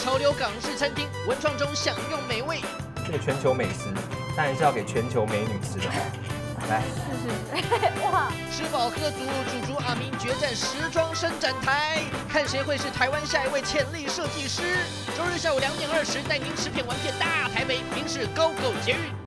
潮流港式餐厅，文创中享用美味。 这个全球美食，当然是要给全球美女吃的哦。来， 是，哇！ 吃饱喝足，主厨阿明决战时装伸展台，看谁会是台湾下一位潜力设计师。周日下午2点20，带您吃遍玩遍大台北，您是 GO GO 捷运。